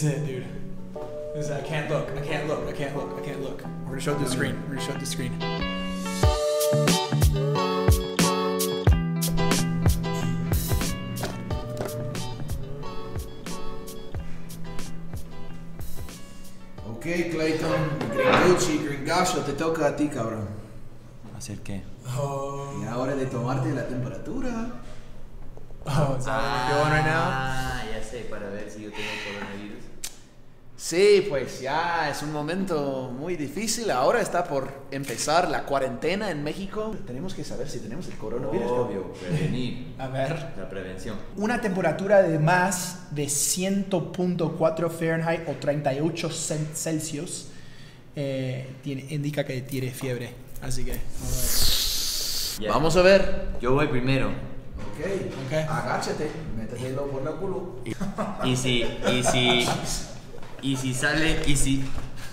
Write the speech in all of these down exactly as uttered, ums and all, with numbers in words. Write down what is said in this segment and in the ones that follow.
is it, dude. This is, I can't look. I can't look. I can't look. I can't look. We're gonna show the screen. We're gonna show the screen. Ok, Clayton, Gringucci, Gringacho, te toca a ti, cabrón. ¿Hacer qué? Oh. Y ahora de tomarte la temperatura. Oh, is that what we're doing right now? Ah, ya sé, para ver si yo tengo coronavirus. Sí, pues ya es un momento muy difícil. Ahora está por empezar la cuarentena en México. Tenemos que saber si tenemos el coronavirus. Obvio, prevenir. A ver. La prevención. Una temperatura de más de cien punto cuatro Fahrenheit o treinta y ocho Celsius eh, tiene, indica que tiene fiebre. Así que, a ver. Yeah. Vamos a ver. Yo voy primero. Ok, Ok. agáchate, métetelo por la culo. Y, y si, y si, y si sale, y si...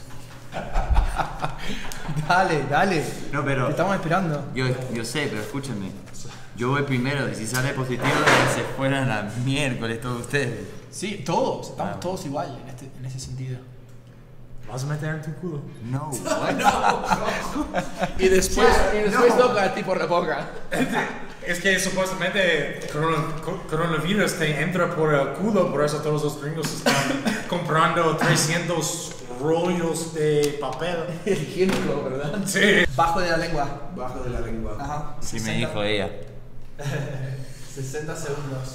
Dale, dale. No, pero... Te estamos esperando. Yo, yo sé, pero escúchenme. Yo voy primero y si sale positivo, se fueran a la miércoles todos ustedes. Sí, todos. Estamos Ah. todos igual en, este, en ese sentido. ¿Vas a meter en tu culo? No, what? Y después, y después toca a ti por la boca. Es que supuestamente corona- co- coronavirus te entra por el culo, por eso todos los gringos están comprando trescientos rollos de papel. Higiénico, ¿verdad? Sí. Bajo de la lengua. Bajo de la lengua. Ajá. Sí me dijo ella. sesenta segundos.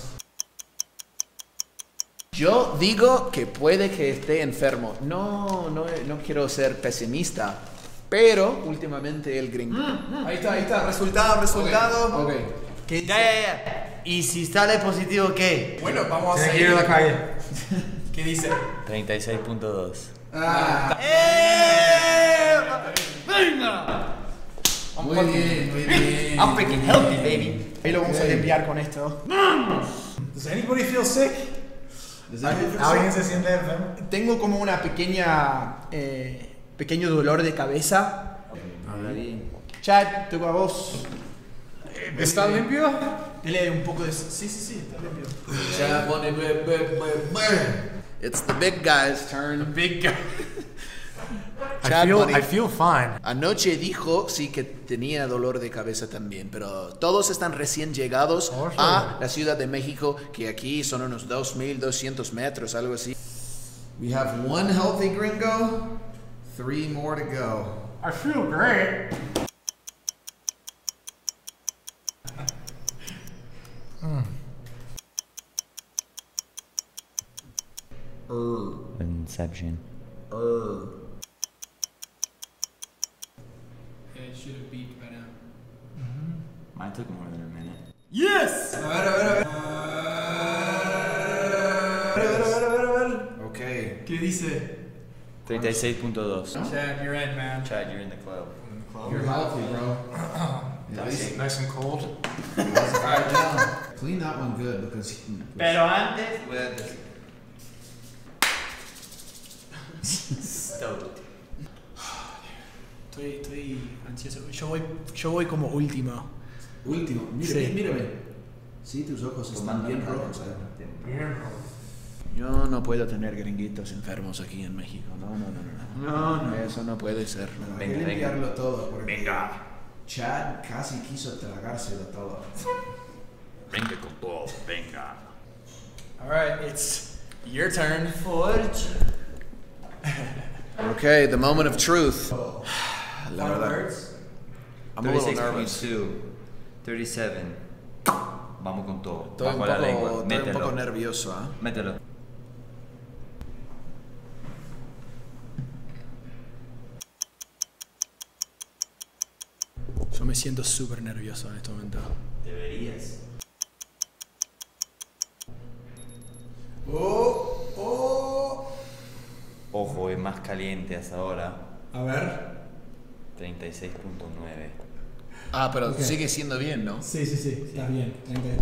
Yo digo que puede que esté enfermo. No, no, no quiero ser pesimista, pero últimamente el gringo. Ahí está, ahí está. Resultado, resultado. Ok. ¿Qué dice? Ya, ya, ya. ¿Y si sale positivo qué? Bueno, vamos a Tiene que ir a la seguir. calle. ¿Qué dice? treinta y seis punto dos. Ah, ¡Venga! muy bien, muy bien. I'm freaking healthy, baby. Ahí lo vamos Ok. a limpiar con esto. Does anybody feel sick? Does anybody feel ¿Alguien se siente enfermo? Tengo como una pequeña, eh, pequeño dolor de cabeza. Habla bien. Chad, toca a vos. ¿Está limpio? Dile un poco de... Sí, sí, sí, está limpio. Chad pone be- be- be- be. It's the big guy's turn. Big guy. Chad I feel, Bunny. I feel fine. Anoche dijo sí que tenía dolor de cabeza también, pero todos están recién llegados Oh, sure. a la Ciudad de México, que aquí son unos dos mil doscientos metros, algo así. We have one healthy gringo, three more to go. I feel great. Er, Inception. er. It should have beeped by now. Mine took more than a minute. Yes! A ver, a ver, a ver. A ver, a ver, a ver, a ver. Okay. ¿Qué dice? treinta y seis punto dos. Chad, you're in, man. Chad, you're in the club. You're healthy, bro. Nice, nice and cold. Alright, down. Clean that one good because. Pero antes voy a decir. Stoked. Estoy, estoy ansioso. Yo voy, yo voy como último. Último, mírame, Sí. mírame. Sí, tus ojos están bien rojos. eh. Yo no puedo tener gringuitos enfermos aquí en México. No, no, no, no. No, no. Eso no puede ser. Hay que Venga, venga. limpiarlo todo. Porque Venga. Chad casi quiso tragárselo todo. Venga con todo, venga. Alright, it's your turn. Forge. Okay, the moment of truth. La Final verdad. words? I'm a little thirty-six point nervous. two. thirty-seven. Vamos con todo. Estoy un Bajo la lengua. poco, estoy un Mételo. poco nervioso, ¿ah? Mételo. Yo me siento súper nervioso en este momento. Deberías. Oh, oh. Ojo, es más caliente hasta ahora. A ver. treinta y seis punto nueve. Ah, pero Ok. sigue siendo bien, ¿no? Sí, sí, sí, está bien. treinta.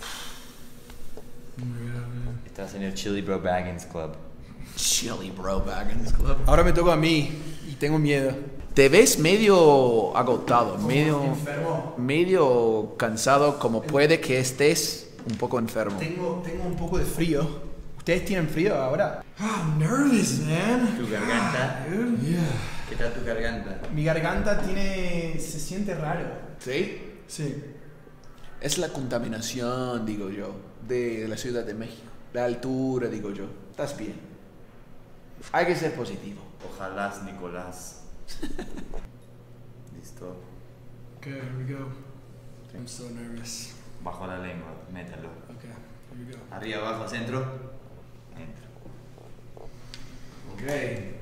Estás en el Chili Bro Baggins Club. Chili Bro Baggins Club. Ahora me toca a mí y tengo miedo. Te ves medio agotado, medio, enfermo. medio cansado, como puede que estés un poco enfermo. Tengo, tengo un poco de frío. ¿Ustedes tienen frío ahora? I'm nervous, man. ¿Tu garganta? Dude. Yeah. ¿Qué tal tu garganta? Mi garganta tiene... se siente raro. ¿Sí? Sí. Es la contaminación, digo yo, de la Ciudad de México. La altura, digo yo. Estás bien. Hay que ser positivo. Ojalá, Nicolás. Listo. Okay, here we go. I'm so nervous. Bajo la lengua, mételo. Okay, here we go. Arriba, abajo, centro. Entra. Ok.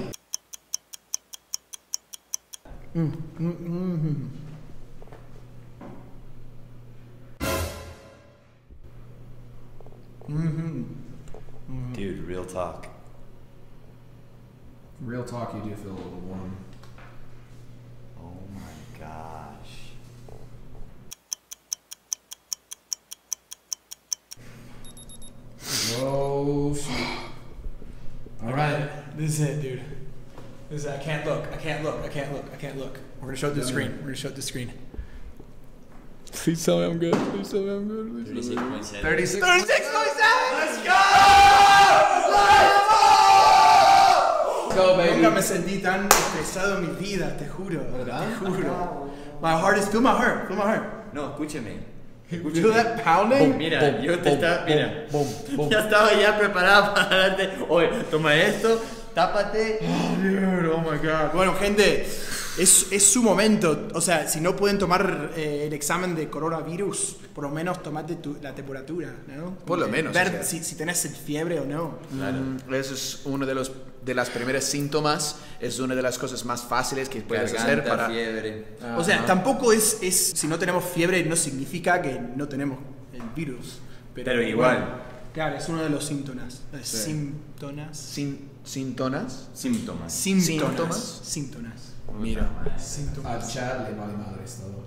Mm, mm, mm, mm. Mm-hmm. Dude, real talk. Real talk, you do feel a little warm. Oh my gosh. Oh, shoot. All right. This is it, dude. This is it. I can't look. I can't look. I can't look. I can't look. We're gonna show it the screen. We're gonna show it the screen. Please tell me I'm good. Please tell me I'm good. Please tell me I'm good. thirty-six point seven. thirty-six. thirty-six point seven! Let's go! Let's go, baby. Nunca me sentí tan estresado en mi vida, te juro. ¿Verdad? Te juro. My heart is, feel my heart, feel my heart. No, escúcheme. Feel that pounding? Mira, Boom, yo te boom, estaba. Mira. boom, boom. Ya estaba ya preparado para darte. Oye, toma esto, tápate. Oh, dude, oh my god. Bueno, gente, es, es su momento. O sea, si no pueden tomar eh, el examen de coronavirus, por lo menos tomate tu, la temperatura, ¿no? Por lo menos, Ver o sea. si, si tenés fiebre o no. Mm, eso es uno de los de las primeras síntomas. Es una de las cosas más fáciles que puedes hacer Garganta, para. fiebre. O sea, Ajá. tampoco es, es. Si no tenemos fiebre, no significa que no tenemos el virus. Pero igual. bueno, claro, es uno de los síntomas. Eh, Sí. Síntomas. Sin, síntonas. Síntomas. Síntomas. Síntomas. Síntomas. Mira. Síntomas. A Chad le vale madres todo.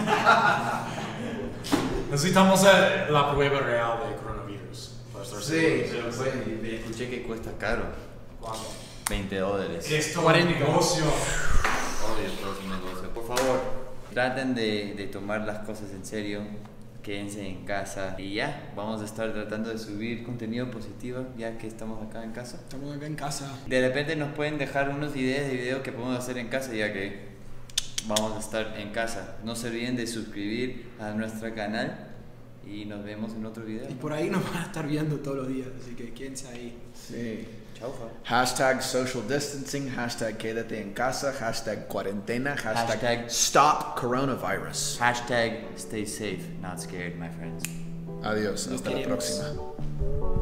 Necesitamos eh, la prueba real de coronavirus. Para estar Sí. seguros. Bueno, escuché que cuesta caro. ¿Cuánto? veinte dólares. Esto es cuarenta. un negocio. Obvio, todo es un negocio. Por favor, traten de, de tomar las cosas en serio. Quédense en casa. Y ya, vamos a estar tratando de subir contenido positivo ya que estamos acá en casa. Estamos acá en casa. De repente nos pueden dejar unas ideas de video que podemos hacer en casa ya que vamos a estar en casa. No se olviden de suscribir a nuestro canal y nos vemos en otro video. Y por ahí nos van a estar viendo todos los días, así que quédense ahí. Sí. Chau, fa. Hashtag social distancing, hashtag quédate en casa, hashtag cuarentena, hashtag, Hashtag- stop coronavirus. Hashtag stay safe, not scared, my friends. Adiós, Nos hasta la queremos. próxima.